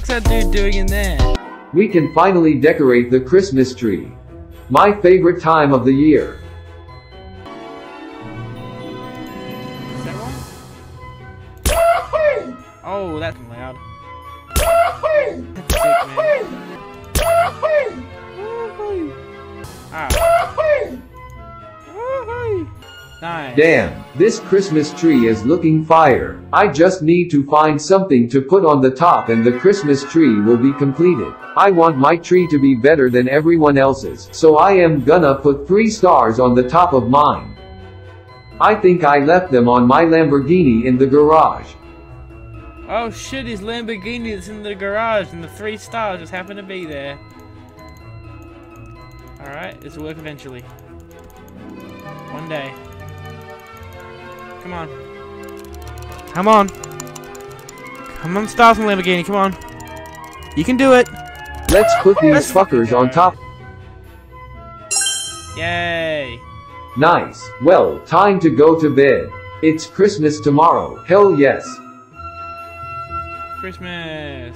that dude doing in there? We can finally decorate the Christmas tree. My favorite time of the year. Is that wrong? Oh, that's loud. That's sick, man. Ah. Nice. Damn, this Christmas tree is looking fire. I just need to find something to put on the top and the Christmas tree will be completed. I want my tree to be better than everyone else's, so I am gonna put 3 stars on the top of mine. I think I left them on my Lamborghini in the garage. Oh shit, his Lamborghini is in the garage and the 3 stars just happen to be there. Alright, this will work eventually. One day. Come on. Come on. Come on, stars on Lamborghini, come on. You can do it. Let's put these fuckers on top. Yay. Nice. Well, time to go to bed. It's Christmas tomorrow. Hell yes. Christmas.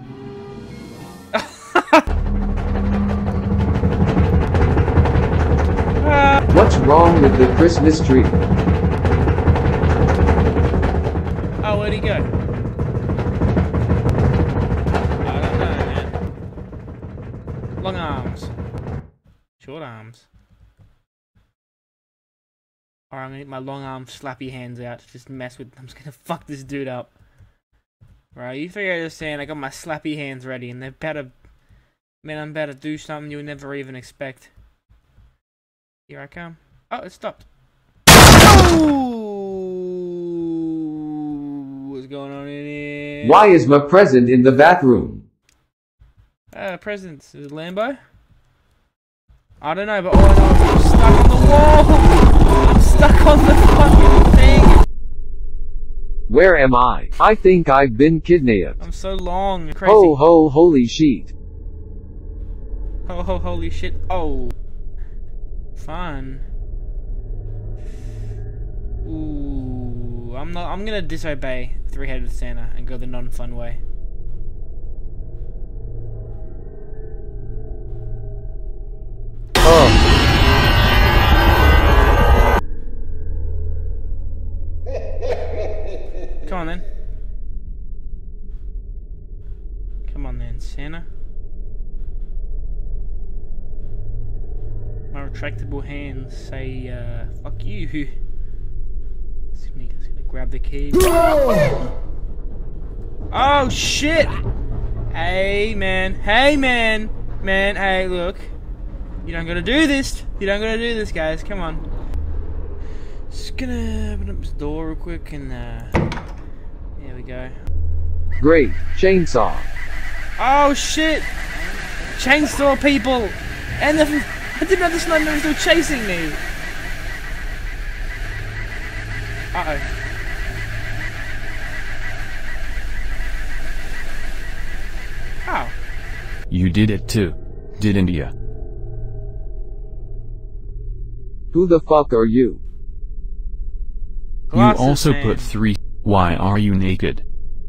What's wrong with the Christmas tree? Oh, where'd he go? I don't know, man. Long arms. Short arms. Alright, I'm gonna get my long arm slappy hands out to just mess with. I'm just gonna fuck this dude up. Right, you three understand, I got my slappy hands ready and they're about to... Man, I'm about to do something you'll never even expect. Here I come. Oh, it stopped. Oh! What's going on in here? Why is my present in the bathroom? Presents. Is it Lambo? I don't know, but all I know is I'm stuck on the wall! I'm stuck on the fucking thing! Where am I? I think I've been kidnapped. I'm so long and crazy. Ho ho holy shit. Ho ho holy shit. Oh. Fun. Ooh. I'm gonna disobey Three-Headed Santa and go the non-fun way. Oh. Come on then. Come on then, Santa. My retractable hands say, fuck you. Sneaker's gonna grab the key. Oh shit! Hey man, hey man! Man, hey look. You don't gotta do this! You don't gotta do this, guys, come on. Just gonna open up this door real quick and, there we go. Great. Chainsaw. Oh shit! Chainsaw people! And the... I didn't know the snowman was still chasing me! Uh-oh. How? You did it too, didn't ya? Who the fuck are you? Glasses, you also man. put 3. Why are you naked?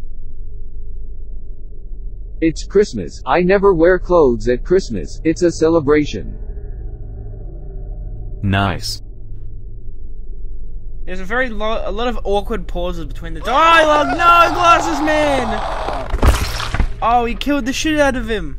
It's Christmas. I never wear clothes at Christmas. It's a celebration. Nice. There's a lot of awkward pauses between the dialogue. No, Glasses Man! Oh, he killed the shit out of him.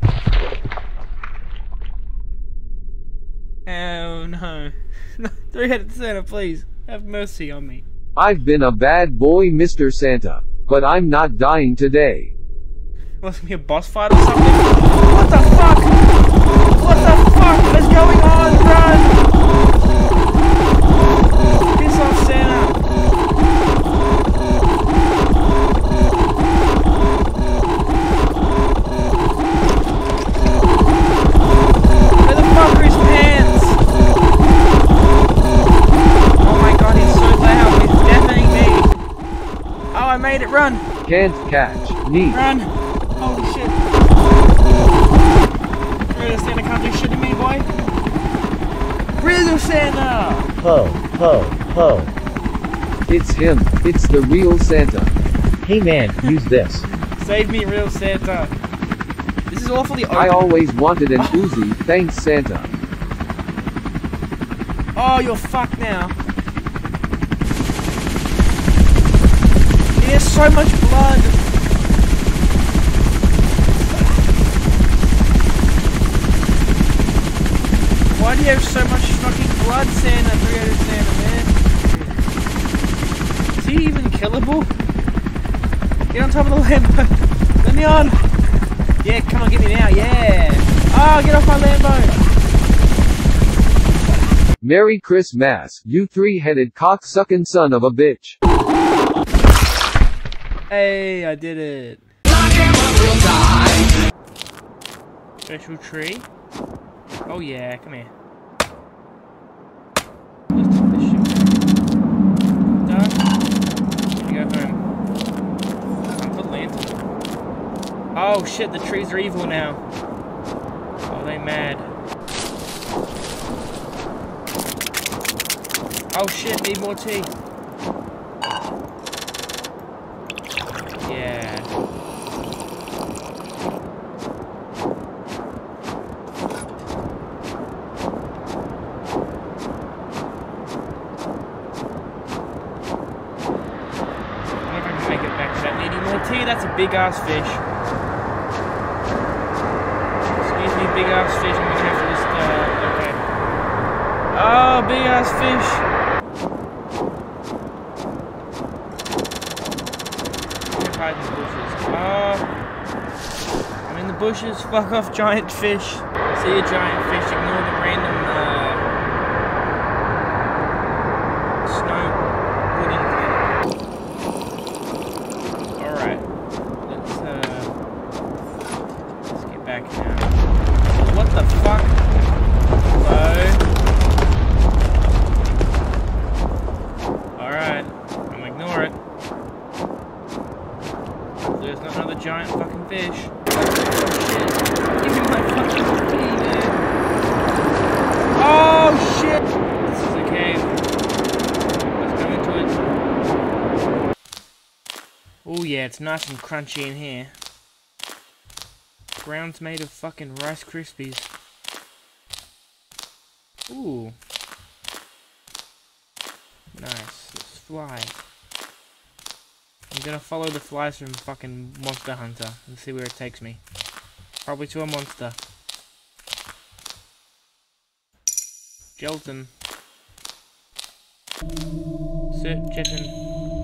Oh no. Three-Headed Santa, please. Have mercy on me. I've been a bad boy, Mr. Santa. But I'm not dying today. What's gonna be a boss fight or something? What the fuck? What the fuck is going on? Run! Piss off, Santa! Where the fuck are his pants? Oh my god, he's so loud, he's deafening me. Oh, I made it, run! Can't catch. Neat. Run! Holy shit. Real Santa can't do shit to me, boy. Real Santa! Ho, ho, ho. It's him. It's the real Santa. Hey man, use this. Save me, real Santa. This is awfully open. I always wanted an Uzi, thanks Santa. Oh, you're fucked now. There's so much blood. Why do you have so much fucking blood, Santa? 300 Santa, man. Is he even killable? Get on top of the Lambo. Let me on. Yeah, come on, get me now. Yeah. Oh, get off my Lambo. Merry Christmas, you three-headed cock-sucking son of a bitch. Hey, I did it. Special tree. Oh yeah, come here. Let's take this shit. Done. You go home. Time for lantern. Oh shit, the trees are evil now. Oh, they mad. Oh shit, need more tea. Yeah. That's a big ass fish. Excuse me, big ass fish. I'm gonna have to just, okay. Oh, big ass fish. Hide in the bushes. I'm in the bushes. Fuck off, giant fish. See a giant fish. Ignore the random, snow pudding thing. What the fuck? Hello? Alright, I'm gonna ignore it. There's not another giant fucking fish. Oh shit. Give me my fucking tea, man. Oh shit! This is a cave. Let's go into it. Oh yeah, it's nice and crunchy in here. Ground's made of fucking Rice Krispies. Ooh. Nice. Let's fly. I'm gonna follow the flies from fucking Monster Hunter and see where it takes me. Probably to a monster. Gelatin. Gelatin.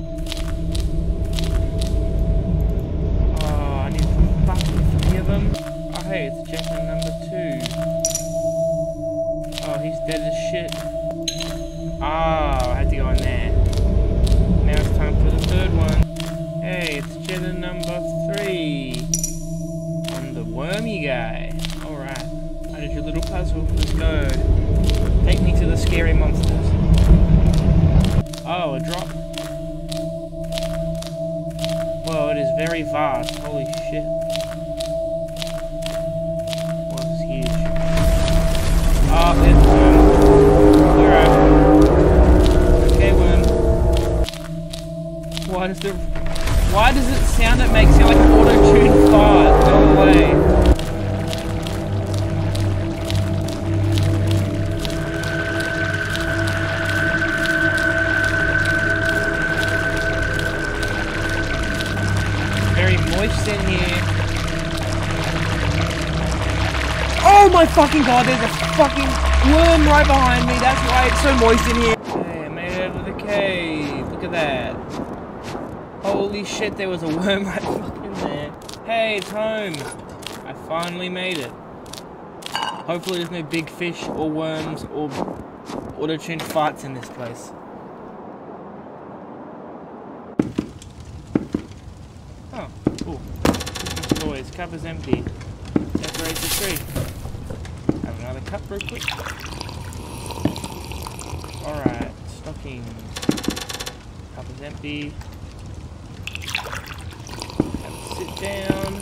Them. Oh hey, it's Jetson number 2. Oh, he's dead as shit. Oh, I had to go in there. Now it's time for the third one. Hey, it's Jetson number 3. I'm the wormy guy. Alright, I did your little puzzle. Let's go. Take me to the scary monsters. Oh, a drop. Whoa, it is very vast. Holy shit. Oh, it's alright. Okay, worm. Why does it sound it makes you like an auto-tuned fart? No way. Very moist in here. Oh my fucking god, there's a fucking worm right behind me. That's why it's so moist in here. Hey, I made it out of the cave. Look at that. Holy shit, there was a worm right fucking there. Hey, it's home. I finally made it. Hopefully there's no big fish or worms or auto-tuned farts in this place. Oh, cool. Christmas toys. Cup is empty. Decorate the tree. Have another cup real quick. Alright, stockings. Cup is empty. Have to sit down.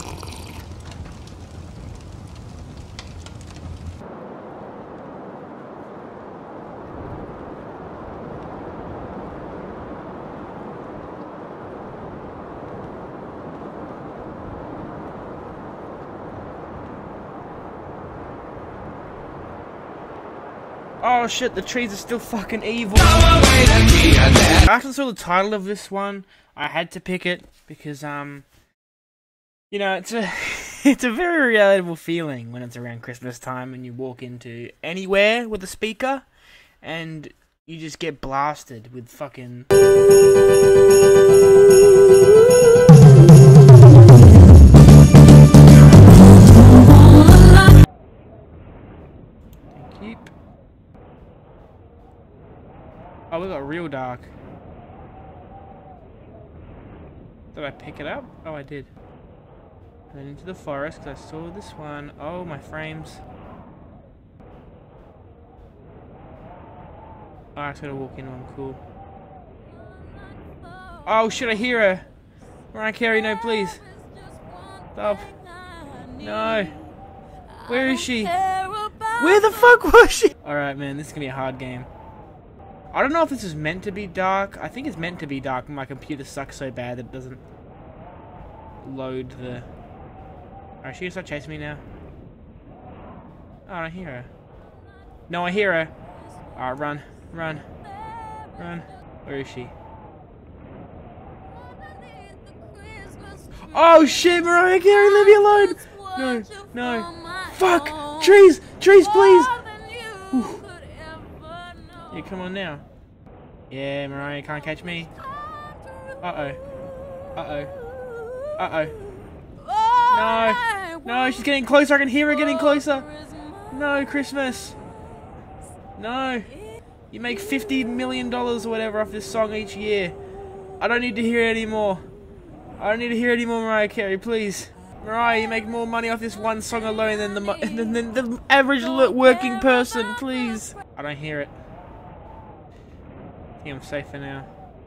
Oh shit, the trees are still fucking evil. I actually saw the title of this one. I had to pick it because, you know, it's a it's a very relatable feeling when it's around Christmas time and you walk into anywhere with a speaker and you just get blasted with fucking... Keep. Oh, we got real dark. Did I pick it up? Oh, I did. And then into the forest, because I saw this one. Oh, my frames. Oh, I just gotta walk in one. Cool. Oh, should I hear her? Mariah Carey, no, please. Stop. No. Where is she? Where the fuck was she? Alright, man, this is gonna be a hard game. I don't know if this is meant to be dark. I think it's meant to be dark, but my computer sucks so bad that it doesn't load the... Alright, she gonna start chasing me now? Oh, I don't hear her. No, I hear her. Alright, run. Run. Run. Where is she? Oh shit, Mariah Carey, leave me alone! No, no. Fuck! Trees! Trees, please! Ooh. Yeah, come on now. Yeah, Mariah can't catch me. Uh-oh. Uh-oh. Uh-oh. No! No, she's getting closer. I can hear her getting closer. No, Christmas. No. You make $50 million or whatever off this song each year. I don't need to hear it anymore. I don't need to hear it anymore, Mariah Carey, please. Mariah, you make more money off this one song alone than the average working person, please. I don't hear it. I think I'm safe for now.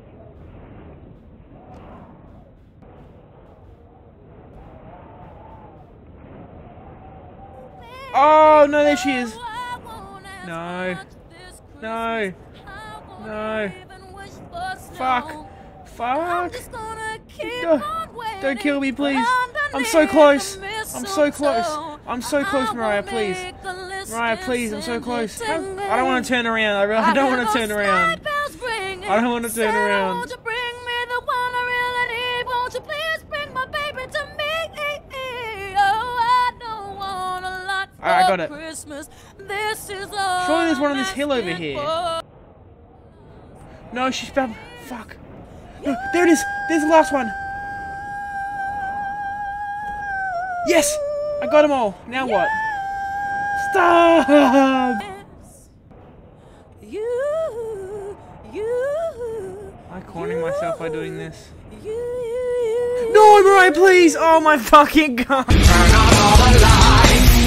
Oh, no, there she is. No. No. No. Fuck. Fuck. No. Don't kill me, please. I'm so close. I'm so close. I'm so close, Mariah, please. Mariah, please, I'm so close. I don't want to turn around. I don't want to turn around. I don't want to turn around. Alright, I got it. Surely there's one on this hill over here. No, she's about... Fuck. No, there it is. There's the last one. Yes! I got them all. Now what? Stop! Am I cornering myself by doing this? No, Mariah, please! Oh my fucking god!